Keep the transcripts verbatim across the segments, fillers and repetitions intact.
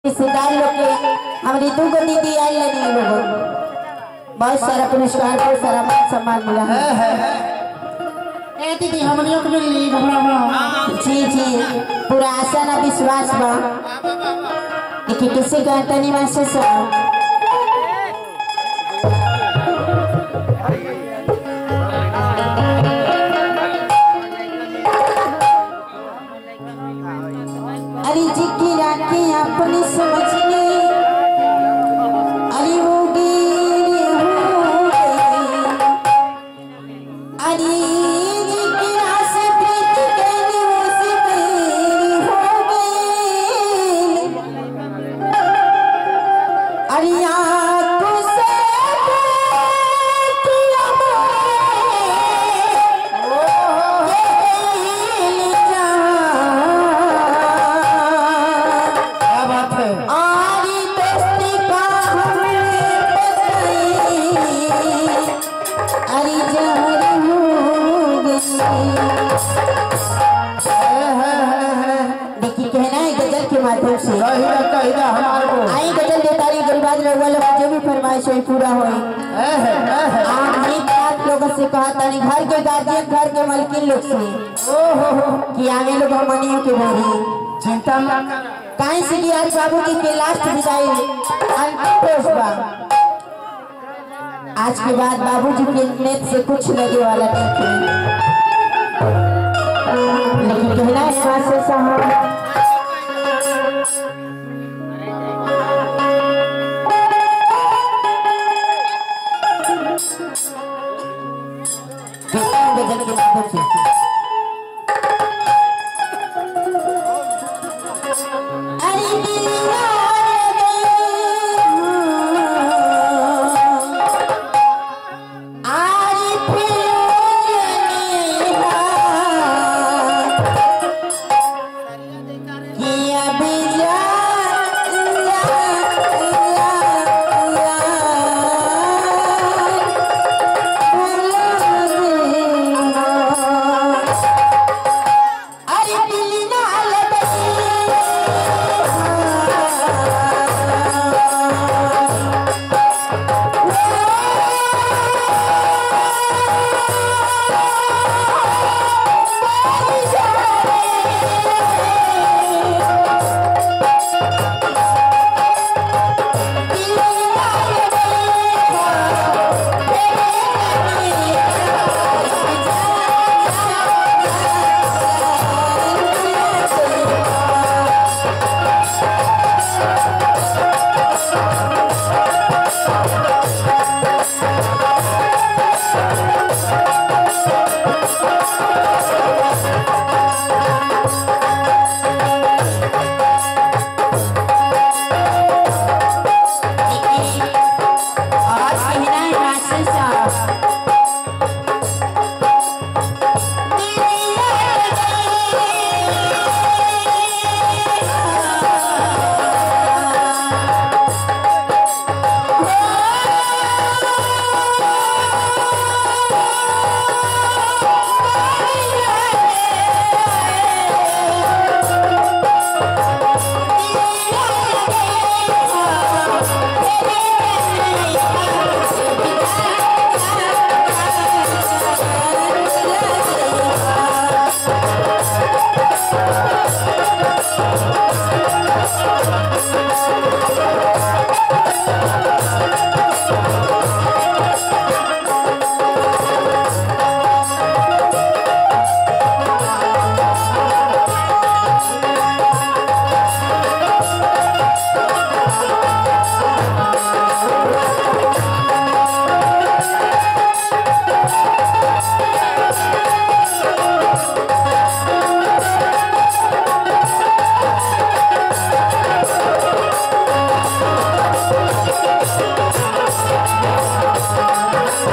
रिश्तेदार लोग के हमारी दो गो दीदी आई लगी लोग बहुत सारा पुरस्कार बहुत सारा मान सम्मान मिला है। ए दीदी हमनियों को मिली घबरा जी जी पूरा आशा ना विश्वास बा कि किसी का तनी महसूस हो। अरे जी की राखी अपनी समझने अरे हो गई अरे जी की रास प्रीत कहने उसे मेरी हो गई अरे आंखों से किया माध्यम से आई गजल देता रही गरीबाद वाला जो भी फरमाइश हुई पूरा हुई। आप लोगों से कहा था घर के गार्जियन घर के मलकिन लोग से कि आगे लोग मनियों के बोरी चिंता कहीं से कि आज बाबू जी के लास्ट विदाई अंतिम रोज बा। आज के बाद बाबू जी के नेत से कुछ लगे वाला नहीं थे, लेकिन कहना है से साहब गजल के माध्यम से अरे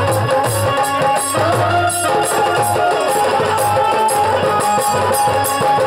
Thank you.